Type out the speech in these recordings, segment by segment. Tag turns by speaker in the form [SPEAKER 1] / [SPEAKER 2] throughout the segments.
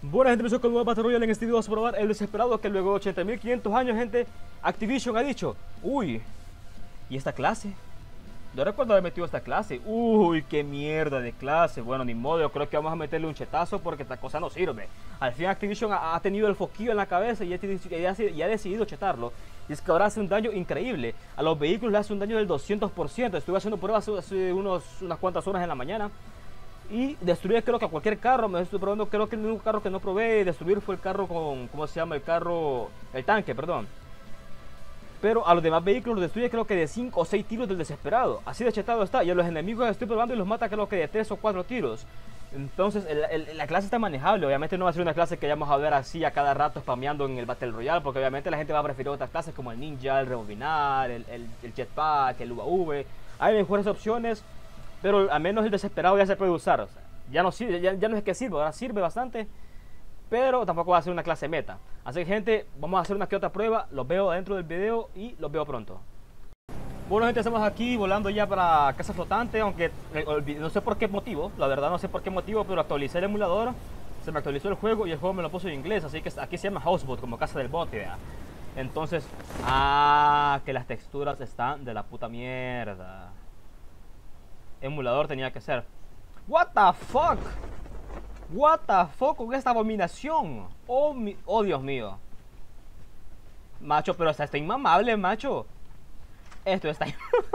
[SPEAKER 1] Buena gente, empezó con nueva Battle Royale en este video. Vamos a probar el desesperado que luego de 80.500 años, gente, Activision ha dicho, uy, ¿y esta clase? No recuerdo haber metido esta clase. Uy, qué mierda de clase. Bueno, ni modo, yo creo que vamos a meterle un chetazo porque esta cosa no sirve. Al fin Activision ha tenido el foquillo en la cabeza y ha decidido chetarlo. Y es que ahora hace un daño increíble. A los vehículos le hace un daño del 200%. Estuve haciendo pruebas hace unas cuantas horas en la mañana. Y destruir creo que a cualquier carro. Me estoy probando, creo que el único carro que no probé destruir fue el carro con, ¿cómo se llama? El tanque, perdón. Pero a los demás vehículos los destruye creo que de 5 o 6 tiros del desesperado. Así de chetado está. Y a los enemigos estoy probando y los mata creo que de 3 o 4 tiros. Entonces la clase está manejable. Obviamente no va a ser una clase que vamos a ver así a cada rato spameando en el Battle Royale. Porque obviamente la gente va a preferir otras clases como el ninja, el rebobinar, el jetpack, el UAV. Hay mejores opciones. Pero al menos el desesperado ya se puede usar. O sea, ya no es que sirve, ahora sirve bastante. Pero tampoco va a ser una clase meta. Así que gente, vamos a hacer una que otra prueba. Los veo dentro del video y los veo pronto. Bueno gente, estamos aquí volando ya para casa flotante. Aunque no sé por qué motivo. La verdad no sé por qué motivo, pero actualicé el emulador. Se me actualizó el juego y el juego me lo puso en inglés. Así que aquí se llama Houseboat, como casa del bote, ¿verdad? Entonces, que las texturas están de la puta mierda. Emulador tenía que ser. What the fuck? What the fuck con esta abominación. Oh Dios mío. Macho, pero esta está inmamable, macho. Esto está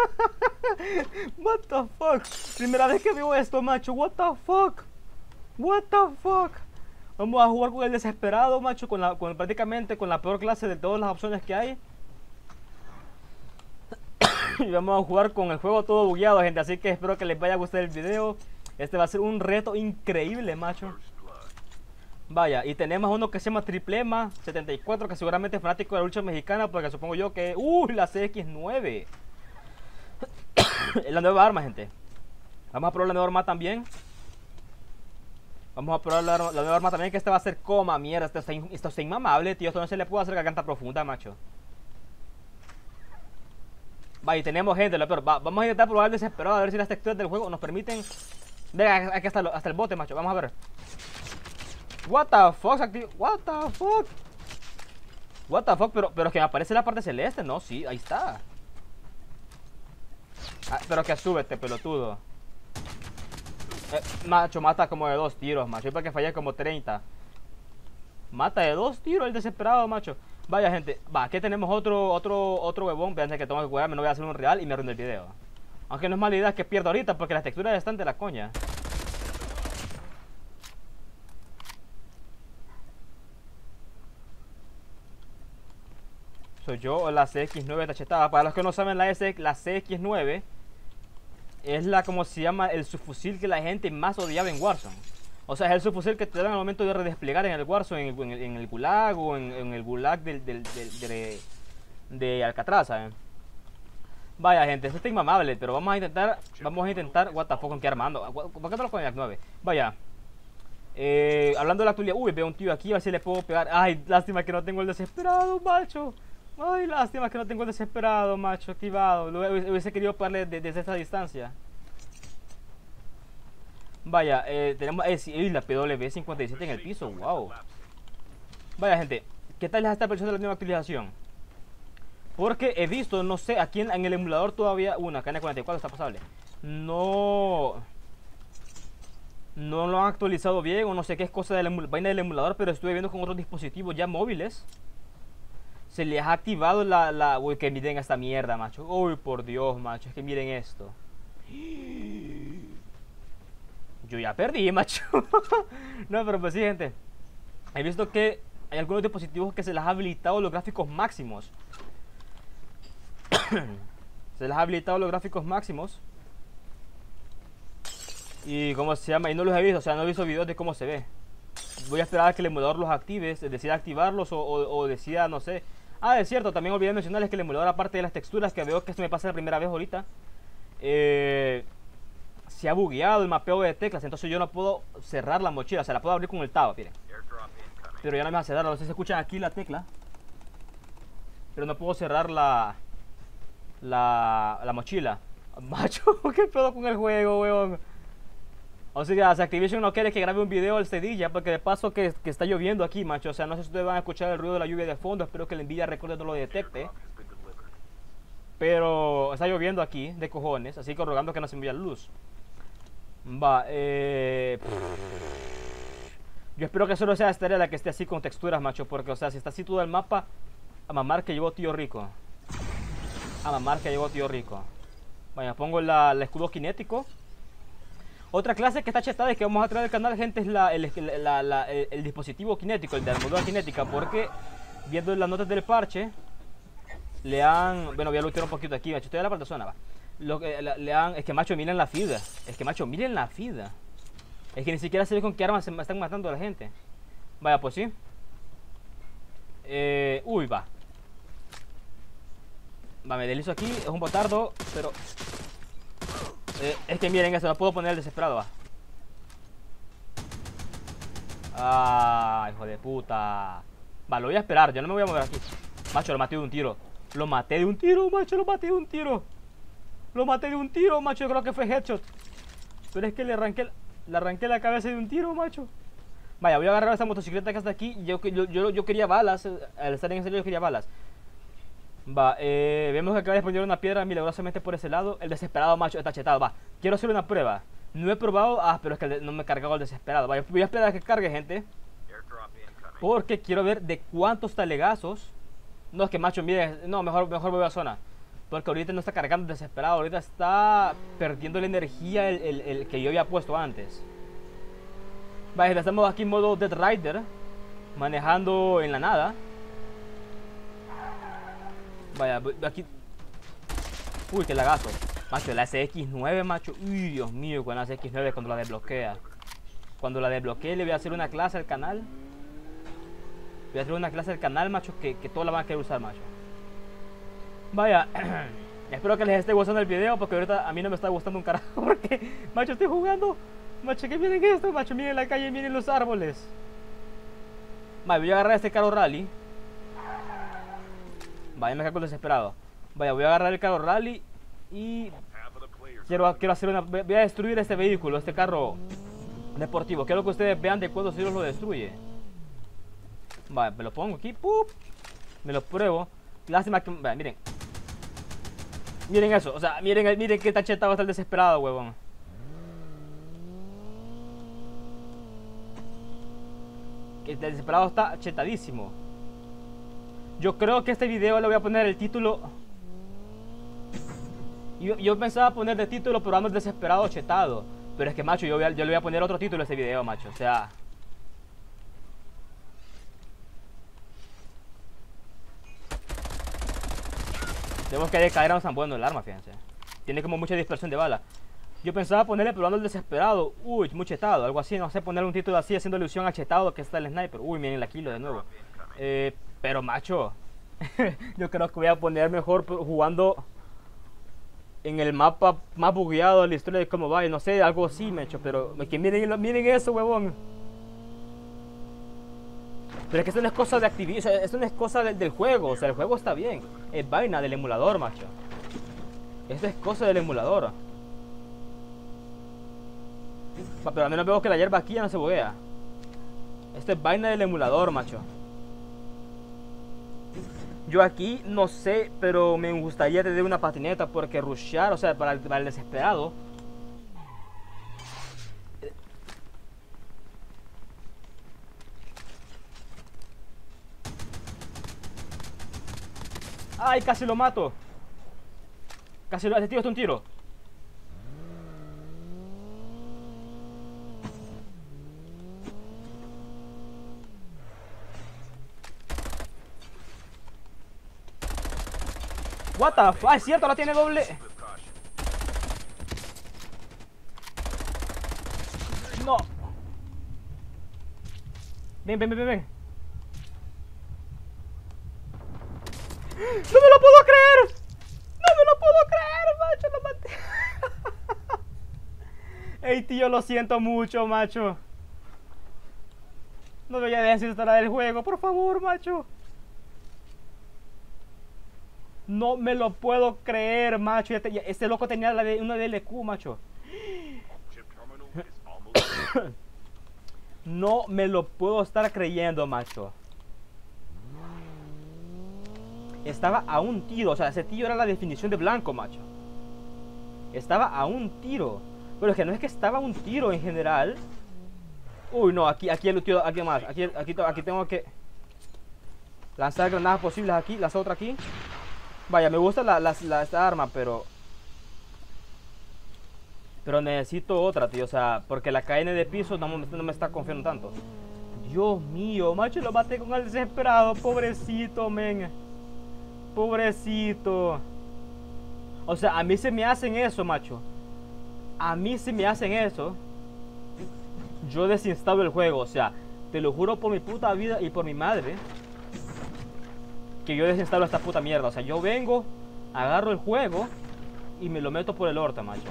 [SPEAKER 1] What the fuck. Primera vez que veo esto, macho. What the fuck. What the fuck. Vamos a jugar con el desesperado, macho, prácticamente con la peor clase de todas las opciones que hay. Y vamos a jugar con el juego todo bugueado, gente. Así que espero que les vaya a gustar el video. Este va a ser un reto increíble, macho. Vaya, y tenemos uno que se llama Triplema 74, que seguramente es fanático de la lucha mexicana, porque supongo yo que... la CX9. Es la nueva arma, gente. Vamos a probar la nueva arma también. Vamos a probar la nueva arma también, que esta va a ser coma, mierda. Esto está inmamable, tío. Esto no se le puede hacer garganta profunda, macho. Va, y tenemos gente, lo peor. Vamos a intentar probar el desesperado, a ver si las texturas del juego nos permiten. Venga, aquí hasta el bote, macho. Vamos a ver. What the fuck, what the fuck. What the fuck, pero es que me aparece la parte celeste, ¿no? Sí, ahí está. Pero que súbete, pelotudo. Macho, mata como de 2 tiros, macho. Y para que fallé como 30. Mata de 2 tiros el desesperado, macho. Vaya gente, aquí tenemos otro huevón. Vean que tengo que cuidarme, no voy a hacer un real y me arruino el video. Aunque no es mala idea que pierda ahorita porque las texturas están de la coña. Soy yo o la CX9 está chetada. Para los que no saben, la CX9 es la, como se llama, el subfusil que la gente más odiaba en Warzone. O sea, es el subfusil que te dan al momento de redesplegar en el Warzone, en el Gulag o en el Gulag de Alcatraz, ¿sabes? Vaya gente, esto está inmamable, pero vamos a intentar, what the fuck, ¿con qué armando? ¿Por qué no lo ponen a 9? Vaya. Hablando de la actualidad, veo un tío aquí, a ver si le puedo pegar. Ay, lástima que no tengo el desesperado, macho. Ay, lástima que no tengo el desesperado, macho, activado. Hubiese querido pegarle desde esta distancia. Vaya, tenemos la PW57 en el piso, wow. Vaya gente, ¿qué tal es esta versión de la nueva actualización? Porque he visto, no sé, aquí en el emulador todavía una KN44 está pasable. No lo han actualizado bien o no sé qué es cosa de la vaina del emulador, pero estuve viendo con otros dispositivos ya móviles. Se les ha activado uy, que miren esta mierda, macho. Uy, por Dios, macho, es que miren esto. Yo ya perdí, macho. No, pero pues sí, gente. He visto que hay algunos dispositivos que se les ha habilitado los gráficos máximos. Se les ha habilitado los gráficos máximos. Y cómo se llama, y no los he visto, o sea, no he visto videos de cómo se ve. Voy a esperar a que el emulador los active, decida activarlos o decida, no sé. Es cierto, también olvidé mencionarles que el emulador, aparte de las texturas, que veo que esto me pasa la primera vez ahorita, se ha bugueado el mapeo de teclas, entonces yo no puedo cerrar la mochila, o sea, la puedo abrir con el tab, miren. Pero ya no me va a cerrar, no sé si escuchan aquí la tecla. Pero no puedo cerrar la mochila. Macho, ¿qué pedo con el juego, weón? O sea, si Activision no quiere que grabe un video este día, porque de paso que está lloviendo aquí, macho. O sea, no sé si ustedes van a escuchar el ruido de la lluvia de fondo. Espero que la Nvidia recuerde no lo detecte. Pero está lloviendo aquí, de cojones. Así que rogando que no se envíe luz. Va, yo espero que solo sea esta área la que esté así con texturas, macho. Porque, o sea, si está así todo el mapa, a mamar que llegó tío rico. A mamar que llegó tío rico. Vaya, pongo el escudo cinético. Otra clase que está chetada y que vamos a traer al canal, gente, es el dispositivo cinético, el de armadura cinética. Porque, viendo las notas del parche, le han... Bueno, voy a lootear un poquito aquí, macho. Estoy en la parte zona, va. Le han... Es que, macho, miren la fida. Es que, macho, miren la fida. Es que ni siquiera sé con qué armas se están matando a la gente. Vaya, pues sí. Uy, va. Va, me deslizo aquí. Es un botardo, pero... es que miren eso, no puedo poner el desesperado, va. Ah, hijo de puta. Va, lo voy a esperar, yo no me voy a mover aquí. Macho, lo maté de un tiro. Lo maté de un tiro, macho, lo maté de un tiro. Lo maté de un tiro, macho, yo creo que fue headshot. Pero es que le arranqué la cabeza de un tiro, macho. Vaya, voy a agarrar esta motocicleta que está aquí. Yo quería balas, al estar en serio yo quería balas. Va, vemos que acaba de poner una piedra milagrosamente por ese lado. El desesperado, macho, está chetado, va. Quiero hacer una prueba. No he probado, pero es que no me he cargado el desesperado. Vaya, voy a esperar a que cargue, gente. Porque quiero ver de cuántos talegazos. No, es que, macho, mire, no, mejor voy a zona. Porque ahorita no está cargando el desesperado. Ahorita está perdiendo la energía el que yo había puesto antes. Vaya, estamos aquí en modo Dead Rider, manejando en la nada. Vaya, aquí. Uy, qué lagazo. Macho, la SX9, macho. Uy, Dios mío, con la SX9 cuando la desbloquea. Cuando la desbloquee le voy a hacer una clase al canal. Voy a hacer una clase al canal, macho, que todos la van a querer usar, macho. Vaya, espero que les esté gustando el video, porque ahorita a mí no me está gustando un carajo. Porque, macho, estoy jugando. Macho, que miren esto, macho. Miren la calle, miren los árboles. Vaya, voy a agarrar este carro rally. Vaya, me cago desesperado. Vaya, voy a agarrar el carro rally y quiero hacer una... Voy a destruir este vehículo, este carro deportivo. Quiero que ustedes vean de cuándo Ciro lo destruye. Vaya, me lo pongo aquí. ¡Pup! Me lo pruebo. Lástima que... Vaya, miren. Miren eso, o sea, miren qué tan chetado está el desesperado, huevón. El desesperado está chetadísimo. Yo creo que este video le voy a poner el título. Yo pensaba poner de título Probando el desesperado chetado. Pero es que, macho, yo le voy a poner otro título a este video, macho. O sea... Tenemos que decaer a tan bueno el arma, fíjense. Tiene como mucha dispersión de bala. Yo pensaba ponerle Probando el desesperado. Uy, muy chetado, algo así. No sé, poner un título así haciendo alusión a chetado que está el sniper. Uy, miren la kilo de nuevo. Pero, macho, yo creo que voy a poner mejor jugando en el mapa más bugueado, la historia de cómo va, no sé, algo así, macho. Pero que miren eso, huevón. Pero es que esto no es cosa de Activision, esto no es cosa del juego. O sea, el juego está bien. Es vaina del emulador, macho. Esto es cosa del emulador. Pero al menos veo que la hierba aquí ya no se buguea. Esto es vaina del emulador, macho. Yo aquí no sé, pero me gustaría tener una patineta porque rushear, o sea, para el desesperado. ¡Ay, casi lo mato! Casi lo... Este tío está un tiro. What the fuck, es cierto, la tiene doble. No. Ven. No me lo puedo creer. No me lo puedo creer, macho, lo maté. Ey, tío, lo siento mucho, macho. No me voy a desinstalar el juego, por favor, macho. No me lo puedo creer, macho. Este loco tenía una DLQ, macho. No me lo puedo estar creyendo, macho. Estaba a un tiro, o sea, ese tiro era la definición de blanco, macho. Estaba a un tiro. Pero es que no es que estaba a un tiro en general. Uy, no, aquí el tío, aquí más. Aquí tengo que lanzar granadas posibles aquí, las otras aquí. Vaya, me gusta esta arma, pero necesito otra, tío. O sea, porque la KN de piso no me está confiando tanto. Dios mío, macho, lo maté con el desesperado. Pobrecito, men. Pobrecito. O sea, a mí se me hacen eso, macho. A mí se me hacen eso. Yo desinstalo el juego. O sea, te lo juro por mi puta vida y por mi madre, que yo desinstalo esta puta mierda. O sea, yo vengo, agarro el juego y me lo meto por el orto, macho.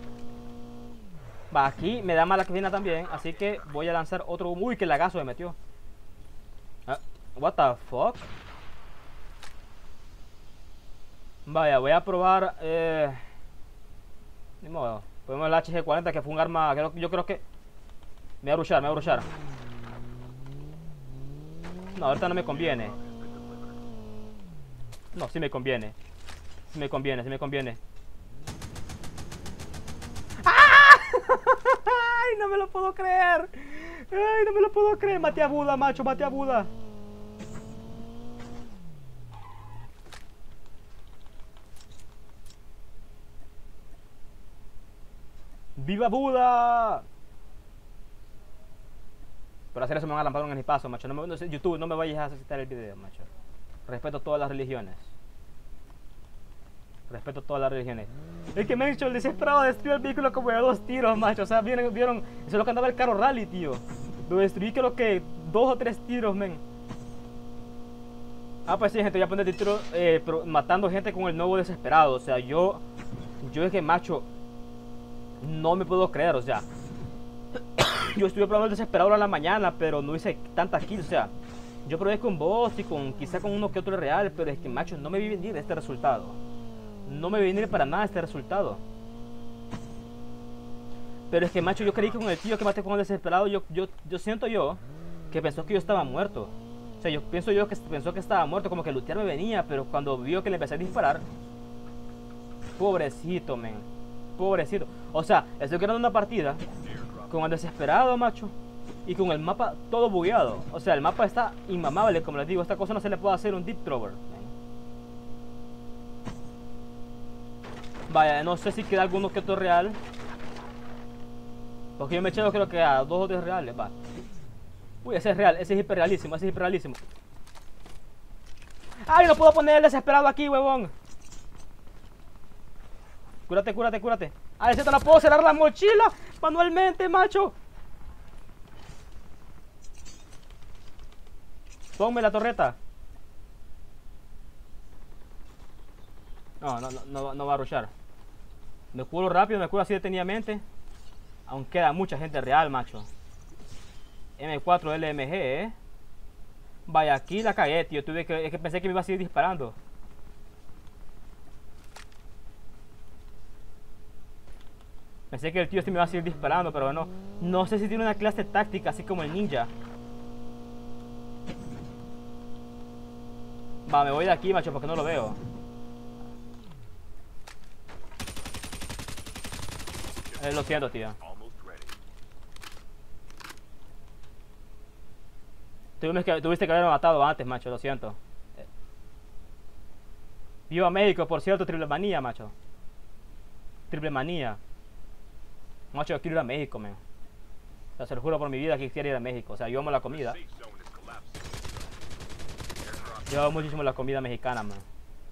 [SPEAKER 1] Va, aquí me da mala cocina también. Así que voy a lanzar otro. Uy, que lagazo me metió. What the fuck. Vaya, voy a probar. Ni modo. Ponemos el HG40, que fue un arma. Yo creo que. Me voy a rushar. No, ahorita no me conviene. No, sí me conviene. Sí me conviene. ¡Ah! ¡Ay, no me lo puedo creer! ¡Ay, no me lo puedo creer! Mate a Buda, macho, mate a Buda. ¡Viva Buda! Por hacer eso me van a lampar en mi paso, macho. No sé, YouTube, no me vayas a aceptar el video, macho. Respeto todas las religiones. Es que me han hecho el desesperado destruyó el vehículo como de 2 tiros, macho. O sea, vieron, eso es lo que andaba el carro rally, tío. Lo destruí creo que 2 o 3 tiros, men. Ah, pues sí, gente, voy a poner título matando gente con el nuevo desesperado. O sea, yo es que, macho, no me puedo creer, o sea. Yo estuve probando el desesperado a la mañana, pero no hice tantas kills, o sea. Yo probé con vos y quizá con uno que otro real, pero es que, macho, no me vi venir este resultado. No me vi venir para nada este resultado. Pero es que, macho, yo creí que con el tío que maté con el desesperado, yo siento que pensó que yo estaba muerto. O sea, yo pienso que pensó que estaba muerto, como que lutear me venía, pero cuando vio que le empecé a disparar, pobrecito, men. Pobrecito. O sea, estoy ganando una partida con el desesperado, macho, y con el mapa todo bugueado. O sea, el mapa está inmamable, como les digo. Esta cosa no se le puede hacer un deep thrower. Vaya, no sé si queda alguno que otro real, porque yo me eché creo que a 2 o 3 reales, va. Uy, ese es real, ese es hiperrealísimo, ¡Ay, no puedo poner el desesperado aquí, huevón! Cúrate. ¡Ah, ese te la puedo cerrar la mochila manualmente, macho! Ponme la torreta. No va a rushar. Me curo rápido, me curo así detenidamente. Aún queda mucha gente real, macho. M4 LMG, Vaya, aquí la cagué, tío. Es que pensé que me iba a seguir disparando. Pensé que el tío este me iba a seguir disparando, pero no. No sé si tiene una clase táctica, así como el ninja. Va, me voy de aquí, macho, porque no lo veo. Lo siento, tío. Tuviste que haberme matado antes, macho, lo siento. Viva México, por cierto, triple manía, macho. Triple manía. Macho, yo quiero ir a México, man. O sea, se lo juro por mi vida que quiero ir a México. O sea, yo amo la comida. Yo amo muchísimo la comida mexicana, man.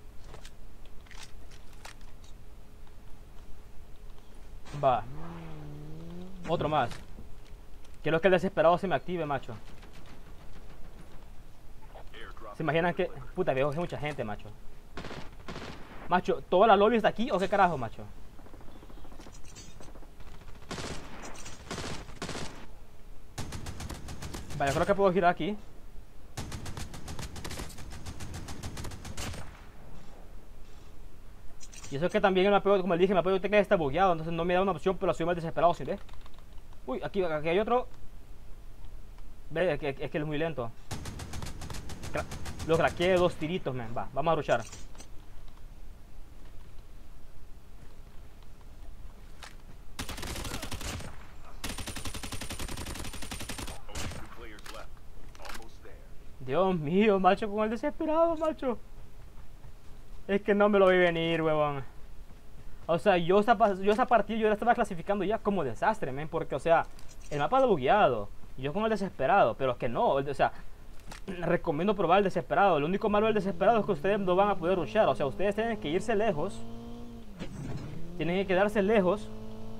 [SPEAKER 1] Va. Otro más. Quiero que el desesperado se me active, macho. ¿Se imaginan que...? Puta, veo que hay mucha gente, macho. Macho, ¿toda la lobby está aquí o qué carajo, macho? Vale, creo que puedo girar aquí. Y eso es que también el mapeo, como le dije, el mapeo de tecla está bugueado, entonces no me da una opción, pero soy más desesperado, ¿sí ves? Uy, aquí hay otro. Ve, es que él es muy lento. Lo craqueé de 2 tiritos, man. Va, vamos a rushar. Dios mío, macho, con el desesperado, macho. Es que no me lo vi venir, huevón. O sea, yo esa partida yo la estaba clasificando ya como desastre, men. Porque, o sea, el mapa lo bugueado. Y yo con el desesperado. Pero es que no, o sea, recomiendo probar el desesperado. Lo único malo del desesperado es que ustedes no van a poder rushar. O sea, ustedes tienen que irse lejos. Tienen que quedarse lejos.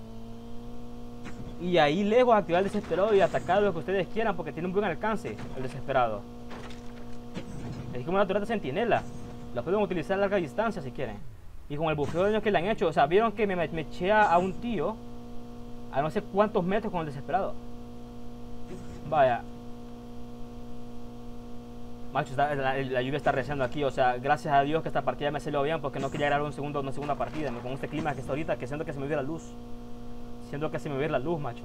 [SPEAKER 1] Y ahí lejos activar el desesperado y atacar lo que ustedes quieran. Porque tiene un buen alcance el desesperado. Es como una torreta sentinela. La pueden utilizar a larga distancia si quieren. Y con el bufeo de daño que le han hecho. O sea, vieron que me eché a un tío a no sé cuántos metros con el desesperado. Vaya. Macho, la lluvia está rezando aquí. O sea, gracias a Dios que esta partida me salió bien. Porque no quería grabar una segunda partida. Con este clima que está ahorita, que siento que se me ve la luz. Siento que se me ve la luz, macho.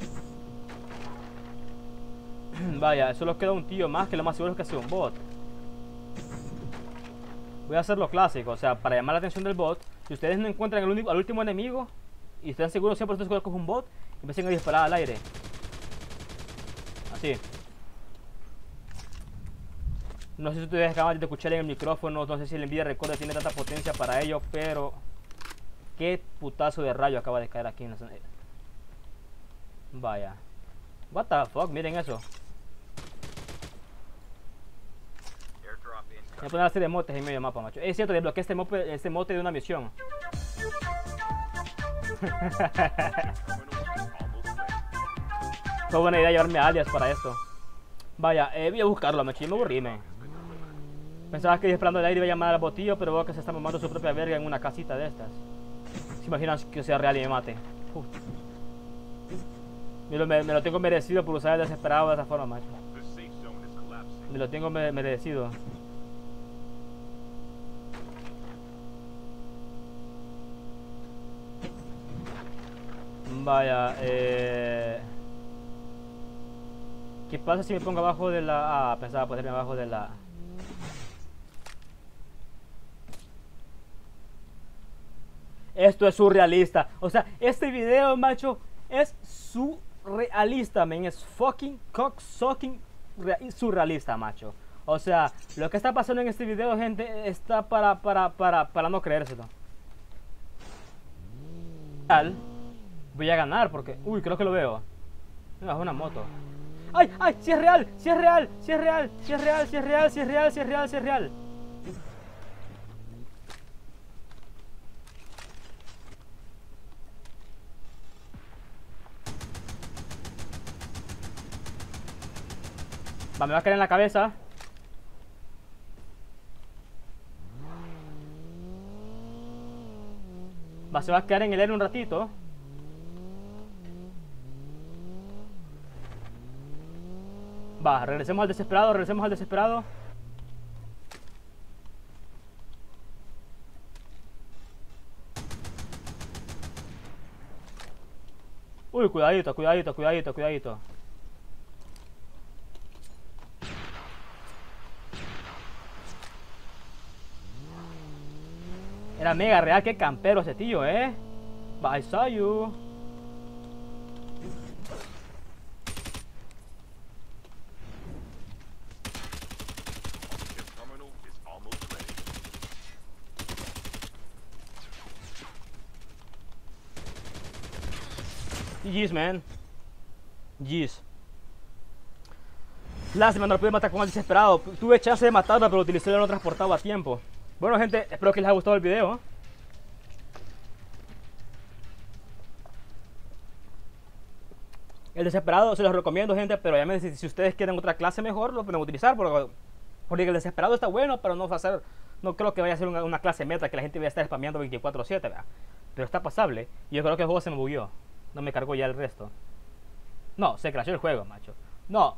[SPEAKER 1] Vaya, solo queda un tío más, que lo más seguro es que sea un bot. Voy a hacer lo clásico, o sea, para llamar la atención del bot. Si ustedes no encuentran al último enemigo y están seguros 100% seguros que es un bot, empiecen a disparar al aire. Así. No sé si ustedes acaban de escuchar en el micrófono, no sé si el Nvidia Recorder tiene tanta potencia para ello, pero qué putazo de rayo acaba de caer aquí en la zona. Vaya. What the fuck, miren eso. Voy a poner a hacer emotes en medio del mapa, macho. Es cierto, desbloqueé este mote de una misión. Fue buena idea llevarme a alias para esto. Vaya, voy a buscarlo, macho. Yo me aburrí, man. Pensaba que disparando el aire iba a llamar al botillo, pero veo que se está mamando su propia verga en una casita de estas. ¿Se imaginan que sea real y me mate? Me lo tengo merecido por usar el desesperado de esa forma, macho. Me lo tengo merecido. Vaya, ¿qué pasa si me pongo abajo de la... Ah, pensaba ponerme abajo de la... Esto es surrealista. O sea, este video, macho, es surrealista, men. Es fucking cocksucking surrealista, macho. O sea, lo que está pasando en este video, gente, está para no creérselo. Voy a ganar porque... Uy, creo que lo veo. No, es una moto. ¡Ay, ay! ¡Si es real! ¡Si es real! ¡Si es real! ¡Si es real! ¡Si es real! ¡Si es real! ¡Si es real! ¡Si es real! Va, me va a caer en la cabeza. Va, se va a quedar en el aire un ratito. Va, regresemos al desesperado, regresemos al desesperado. Uy, cuidadito, cuidadito, cuidadito, cuidadito. Era mega real, qué campero ese tío, Va, I saw you. GG's, man. GG's. Lástima, no lo pude matar con el desesperado. Tuve chance de matarlo, pero utilicé el no transportado a tiempo. Bueno, gente, espero que les haya gustado el video. El desesperado se los recomiendo, gente, pero ya me dicen, si ustedes quieren otra clase mejor, lo pueden utilizar. Porque el desesperado está bueno, pero no va a ser... No creo que vaya a ser una clase meta que la gente vaya a estar spameando 24/7, ¿verdad? Pero está pasable. Y yo creo que el juego se me bugueó. No me cargó ya el resto. No, se crashó el juego, macho. No.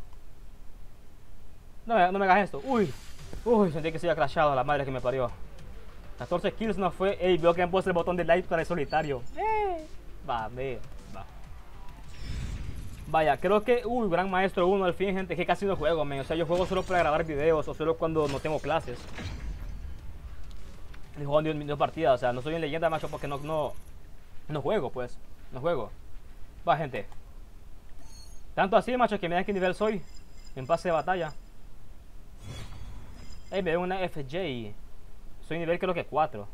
[SPEAKER 1] No me hagas esto. Uy, sentí que se había crashado a la madre que me parió. 14 kills no fue. Ey, veo que han puesto el botón de like para el solitario. Va, ve. Va. Vaya, creo que, Gran Maestro 1 al fin, gente, que casi no juego, men. O sea, yo juego solo para grabar videos o solo cuando no tengo clases. Y juego en dos partidas, o sea, no soy en leyenda, macho, porque no juego, pues. No juego. Va, gente. Tanto así, macho, que me da qué nivel soy en pase de batalla. Me veo una FJ. Soy nivel creo que 4.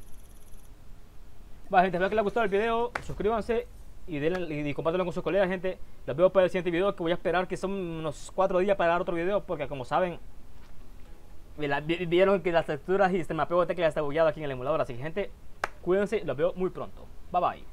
[SPEAKER 1] Va, gente, espero que les gustó el video. Suscríbanse y compártanlo con sus colegas, gente. Los veo para el siguiente video, que voy a esperar que son unos 4 días para dar otro video, porque como saben, vieron que las texturas y este mapeo de tecla está bugueado aquí en el emulador. Así que, gente, cuídense, los veo muy pronto. Bye bye.